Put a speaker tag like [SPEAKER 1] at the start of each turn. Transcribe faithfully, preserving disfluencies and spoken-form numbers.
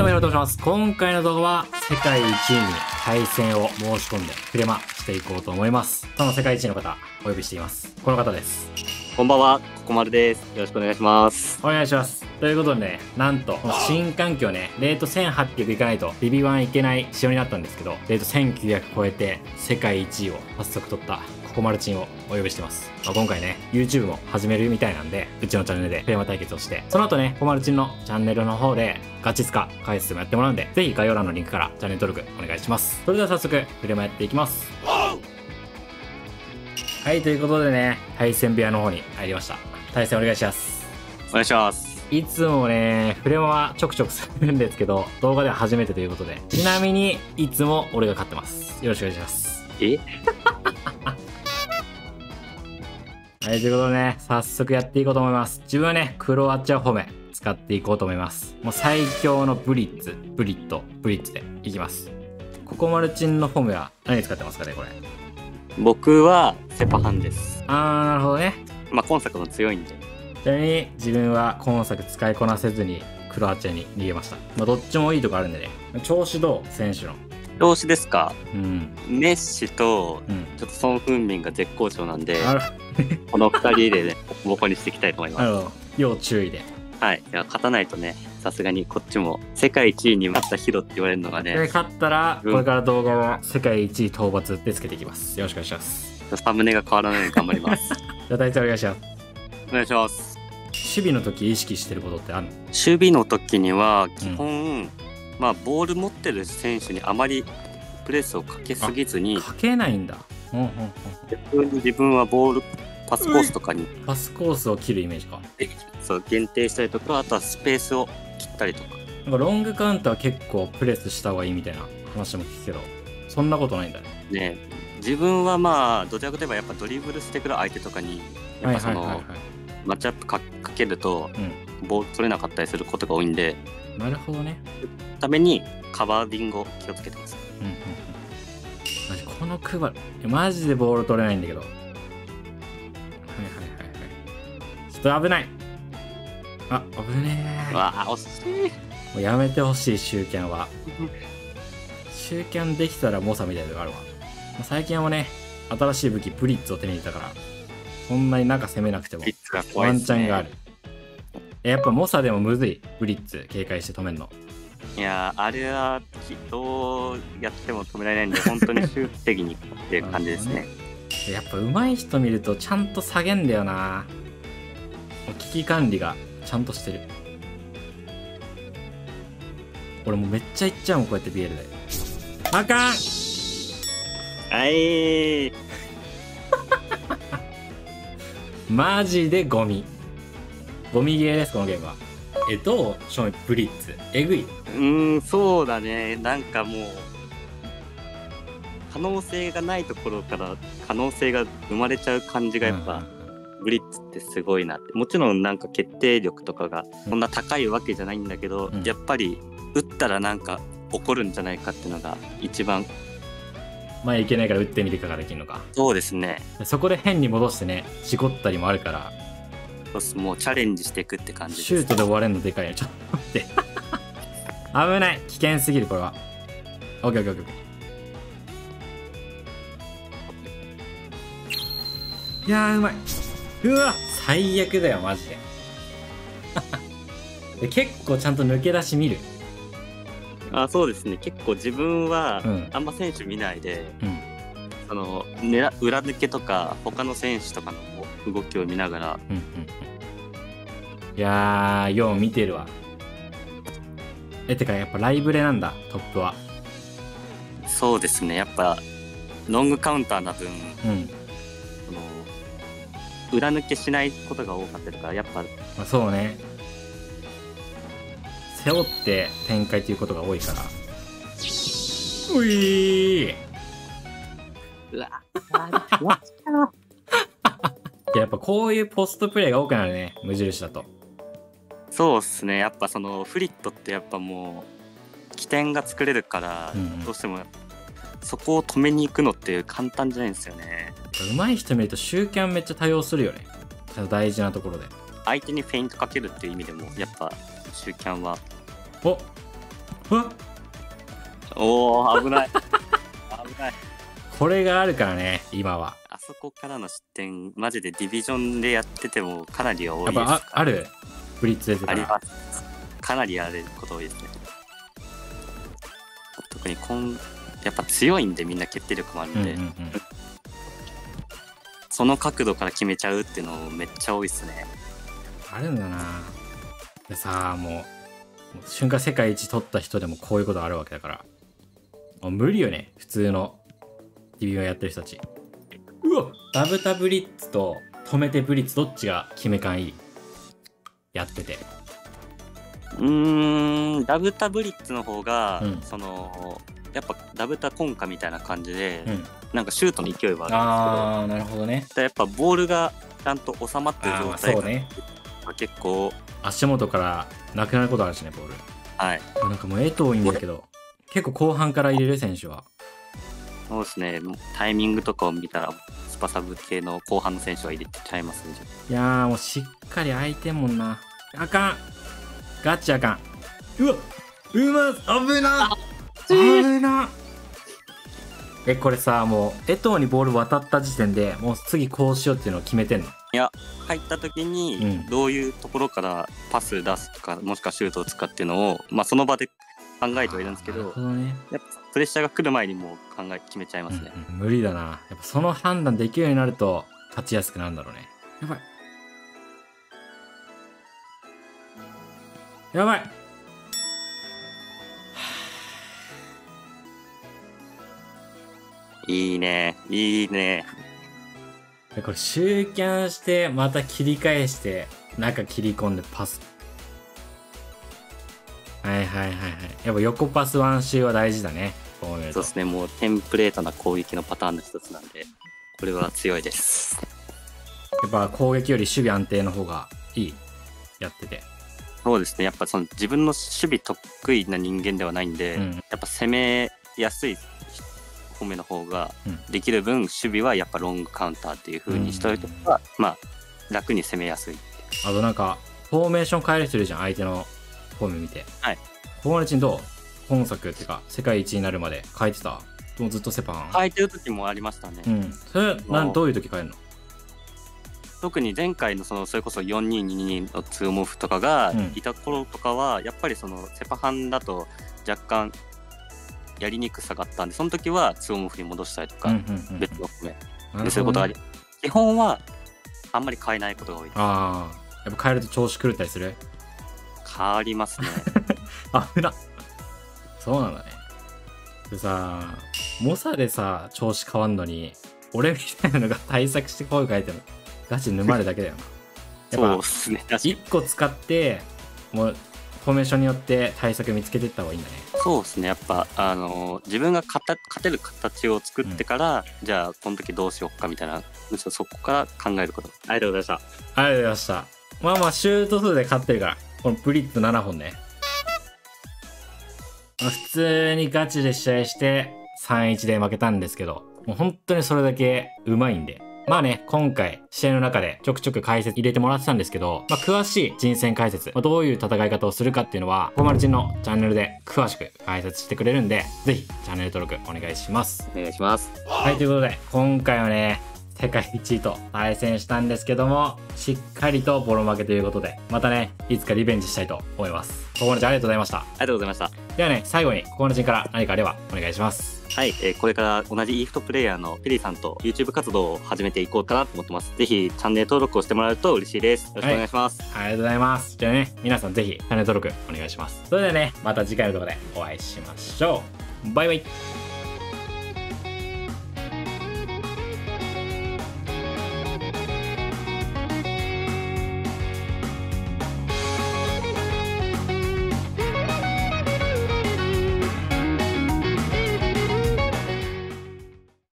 [SPEAKER 1] どうもよろしくお願いします。今回の動画は世界一位に対戦を申し込んでフレマしていこうと思います。その世界一位の方お呼びしています。この方です。
[SPEAKER 2] こんばんは、ここまるです。よろしくお願いします。
[SPEAKER 1] お願いします。ということでね、なんと新環境ね、レートせんはっぴゃくいかないとビビワンいけない仕様になったんですけど、レートせんきゅうひゃく超えて世界一位を早速取ったココマルチンをお呼びしてます。まあ、今回ね YouTube も始めるみたいなんで、うちのチャンネルでフレマ対決をして、その後ねココマルチンのチャンネルの方でガチスカ解説もやってもらうんで、ぜひ概要欄のリンクからチャンネル登録お願いします。それでは早速フレマやっていきます。はい、ということでね、対戦部屋の方に入りました。対戦お願いします。
[SPEAKER 2] お願いします。
[SPEAKER 1] いつもねフレマはちょくちょくするんですけど、動画では初めてということで、ちなみにいつも俺が勝ってます。よろしくお願いします。
[SPEAKER 2] え
[SPEAKER 1] はい、ということでね、早速やっていこうと思います。自分はね、クロアチア褒め使っていこうと思います。もう最強のブリッツ、ブリット、ブリッツでいきます。ココマルチンの褒めは何使ってますかね、これ。
[SPEAKER 2] 僕はセパハンです。
[SPEAKER 1] あー、なるほどね。
[SPEAKER 2] まあ今作も強いんで。
[SPEAKER 1] ちなみに自分は今作使いこなせずにクロアチアに逃げました。まあどっちもいいとこあるんでね。調子どう選手の。
[SPEAKER 2] 調子ですか。
[SPEAKER 1] うん。
[SPEAKER 2] メッシと
[SPEAKER 1] うん。
[SPEAKER 2] ちょっとソン・フンミンが絶好調なんで、
[SPEAKER 1] あら
[SPEAKER 2] このふたりでね、ボコボコにしていきたいと思います。
[SPEAKER 1] なるほど。要注意で。
[SPEAKER 2] はい。いや勝たないとね、さすがにこっちも世界一位にまたヒロって言われるのが
[SPEAKER 1] で、
[SPEAKER 2] ね、
[SPEAKER 1] 勝ったら、これから動画は世界一位討伐でつけていきます。よろしくお願いします。
[SPEAKER 2] サムネが変わらないように頑張ります。
[SPEAKER 1] じゃあ大体お願いします。
[SPEAKER 2] お願いします。
[SPEAKER 1] 守備の時意識してることってあるの？
[SPEAKER 2] 守備の時には基本、うん、まあボール持ってる選手にあまりプレスをかけすぎずに、
[SPEAKER 1] かけないんだ。うんうんうん。
[SPEAKER 2] 逆に自分はボールパスコースとかに、
[SPEAKER 1] パスコースを切るイメージか。
[SPEAKER 2] そう限定したりとか、あとはスペースを切ったりとか。
[SPEAKER 1] なんかロングカウンターは結構プレスした方がいいみたいな話も聞くけど、そんなことないんだね。
[SPEAKER 2] ね、自分はまあどちらかといえばやっぱドリブルしてくる相手とかにやっぱそのマッチアップかけると、うん、ボール取れなかったりすることが多いんで、
[SPEAKER 1] なるほどね。
[SPEAKER 2] ためにカバーディングを気をつけてます。
[SPEAKER 1] うんうんうん。マジこのクバマジでボール取れないんだけど。はいはいはいはい。ちょっと危ない。あ、危ねえ。
[SPEAKER 2] わあ惜しい。
[SPEAKER 1] もうやめてほしい、シューキャンは。シューキャンできたら猛者みたいなのがあるわ。最近はね、新しい武器ブリッツを手に入れたから、そんなに中攻めなくてもワンチャンがある。やっぱ猛者でもむずい、ブリッツ警戒して止めんの。
[SPEAKER 2] いやー、あれはどうやっても止められないんで、本当に修正にっていう感じですね。
[SPEAKER 1] やっぱ上手い人見るとちゃんと下げんだよな。危機管理がちゃんとしてる。俺もうめっちゃいっちゃうもん、こうやって ビーエル で。あかん。
[SPEAKER 2] はい
[SPEAKER 1] マジでゴミ。ゴミゲーです、このゲームは。え、どう正味ブリッツ。えぐい。
[SPEAKER 2] うーん、そうだね。なんかもう、可能性がないところから可能性が生まれちゃう感じがやっぱ、うん、ブリッツってすごいなって。もちろんなんか決定力とかがそんな高いわけじゃないんだけど、うん、やっぱり打ったらなんか起こるんじゃないかっていうのが一番。
[SPEAKER 1] 前いけないから打ってみるかができるのか。
[SPEAKER 2] そうですね。
[SPEAKER 1] そこで変に戻してね、事故ったりもあるから。
[SPEAKER 2] そうす、もうチャレンジしていくって感じです。
[SPEAKER 1] シュートで終われんのでかいよ。ちょっと待って危ない。危険すぎる、これは。オッケーオッケーオッケー。いやーうまい。うわ最悪だよマジでで結構ちゃんと抜け出し見る。
[SPEAKER 2] あ、そうですね。結構自分はあんま選手見ないで、うん、その裏抜けとか他の選手とかの動きを見ながら、うんうん、
[SPEAKER 1] いやーよう見てるわ。え、てかやっぱライブレなんだ、トップは。
[SPEAKER 2] そうですね。やっぱロングカウンターな分、うん、その裏抜けしないことが多かったりとか、やっぱ、
[SPEAKER 1] まあ、そうね、背負って展開ということが多いから。ういー
[SPEAKER 2] うわ
[SPEAKER 1] やっぱこういうポストプレーが多くなるね、無印だと。
[SPEAKER 2] そうっすね。やっぱそのフリットってやっぱもう起点が作れるから、うんうん、どうしてもそこを止めに行くのって簡単じゃないんですよね。
[SPEAKER 1] 上手い人見るとシューキャンめっちゃ多用するよね、大事なところで。
[SPEAKER 2] 相手にフェイントかけるっていう意味でもやっぱシューキャンは。
[SPEAKER 1] お
[SPEAKER 2] おお、危ない。危ない。
[SPEAKER 1] これがあるからね、今は。
[SPEAKER 2] あそこからの失点、マジでディビジョンでやっててもかなり多いです。
[SPEAKER 1] やっぱ あ, あるブリッツ出てから。
[SPEAKER 2] あります。かなりやること多いですね。特にこんやっぱ強いんでみんな決定力もあるんで、うんうんうん、その角度から決めちゃうっていうのめっちゃ多いっすね。
[SPEAKER 1] あるんだな。でさ、もう、もう瞬間世界一取った人でもこういうことあるわけだから、もう無理よね、普通のディビジョンやってる人たち。うわ、ダブタブリッツと止めてブリッツどっちが決め感いい？やってて。
[SPEAKER 2] うーん、ダブタブリッツの方が、うん、そのやっぱダブタコンカみたいな感じで、うん、なんかシュートの勢いはあるんですけど、
[SPEAKER 1] ああ、なるほどね。
[SPEAKER 2] やっぱボールがちゃんと収まってる状態が、ね、結構
[SPEAKER 1] 足元からなくなることあるしね、ボール。
[SPEAKER 2] はい。
[SPEAKER 1] なんかもう絵遠いんだけど、結構後半から入れる選手は。
[SPEAKER 2] そうですね。タイミングとかを見たらスパサブ系の後半の選手は入れてちゃいますね。
[SPEAKER 1] いやーもうしっかり空いてんもんな。あかん。ガチあかん。うわ、うまっ、危な危な。え、これさ、もう江藤にボール渡った時点でもう次こうしようっていうのを決めてんの？
[SPEAKER 2] いや、入った時にどういうところからパス出すとか、うん、もしくはシュートを使っていうのを、まあ、その場で考えてはいるんですけど、
[SPEAKER 1] なるほどね、
[SPEAKER 2] やっぱプレッシャーが来る前にもう考え決めちゃいますね、
[SPEAKER 1] うんうん、無理だな。やっぱその判断できるようになると勝ちやすくなるんだろうね。やばいやばい
[SPEAKER 2] いいねいいね。
[SPEAKER 1] これ集キャンしてまた切り返して中切り込んでパス。はいはいはいはい。やっぱ横パスワン周は大事だね。
[SPEAKER 2] そうですね。もうテンプレートな攻撃のパターンの一つなんで、これは強いです。
[SPEAKER 1] やっぱ攻撃より守備安定の方がいい、やってて。
[SPEAKER 2] そうですね。やっぱその自分の守備得意な人間ではないんで、うん、やっぱ攻めやすい方面の方ができる分、うん、守備はやっぱロングカウンターっていう風にしておいては、うん、まあ楽に攻めやすい。
[SPEAKER 1] あとなんかフォーメーション変える人いるじゃん、相手のフォーム見て。
[SPEAKER 2] はい。
[SPEAKER 1] 友達にどう？本作っていうか世界一になるまで変えてた？もうずっとセパン
[SPEAKER 2] 変えてる時もありましたね。
[SPEAKER 1] うん。それなんどういう時変えるの？
[SPEAKER 2] 特に前回のそのそれこそよんにーにーにーのツーモフとかがいた頃とかは、やっぱりそのセパハンだと若干やりにくさがあったんで、その時はツーモフに戻したりとか、別の譜面でそういうことがあり、基本はあんまり変えないことが多いです。
[SPEAKER 1] ああ、やっぱ変えると調子狂ったりする？
[SPEAKER 2] 変わりますね。
[SPEAKER 1] あ、ふな。そうなんだね。でさ、猛者でさ調子変わんのに俺みたいなのが対策して声変えてもガチ沼るだけだよな。
[SPEAKER 2] そうっすね。
[SPEAKER 1] いっこ使ってもうフォーメーションによって対策見つけていった方がいいんだね。
[SPEAKER 2] そうですね。やっぱあのー、自分が勝た勝てる形を作ってから、うん、じゃあこの時どうしようかみたいな、そこから考えること。ありがとうございました。
[SPEAKER 1] ありがとうございました。まあまあシュート数で勝ってるから、このブリッツななほんね。普通にガチで試合して さんたいいち で負けたんですけど、もう本当にそれだけうまいんで。まあね、今回試合の中でちょくちょく解説入れてもらってたんですけど、まあ詳しい人選解説、まあ、どういう戦い方をするかっていうのはコマルチンのチャンネルで詳しく解説してくれるんで、ぜひチャンネル登録お願いします。
[SPEAKER 2] お願いします。
[SPEAKER 1] はい、ということで今回はね世界一位と対戦したんですけども、しっかりとボロ負けということで、またねいつかリベンジしたいと思います。ココナチンありがとうございました。あ
[SPEAKER 2] りがとうございました。
[SPEAKER 1] ではね、最後にココナチンから何かあればお願いします。
[SPEAKER 2] はい、えー、これから同じイーフトプレイヤーのペリーさんと YouTube 活動を始めていこうかなと思ってます。ぜひチャンネル登録をしてもらうと嬉しいです。よろしくお願いします。
[SPEAKER 1] はい、ありがとうございます。じゃあね、皆さんぜひチャンネル登録お願いします。それではね、また次回の動画でお会いしましょう。バイバイ。